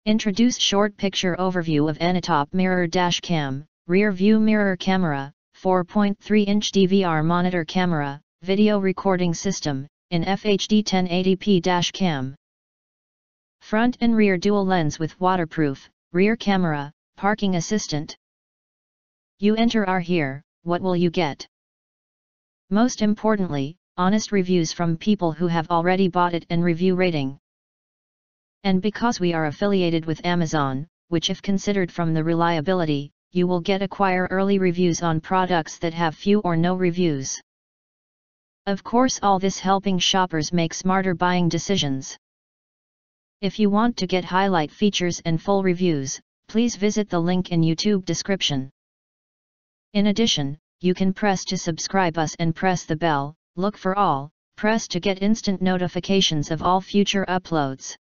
Introduce short picture overview of ANYTOP mirror dash cam, rear view mirror camera, 4.3-inch DVR monitor camera, video recording system, in FHD 1080p dash cam. Front and rear dual lens with waterproof, rear camera, parking assistant. You enter our here, what will you get? Most importantly, honest reviews from people who have already bought it and review rating. And because we are affiliated with Amazon, which if considered from the reliability, you will get acquire early reviews on products that have few or no reviews. Of course, all this helping shoppers make smarter buying decisions. If you want to get highlight features and full reviews, please visit the link in YouTube description. In addition, you can press to subscribe us and press the bell, look for all, press to get instant notifications of all future uploads.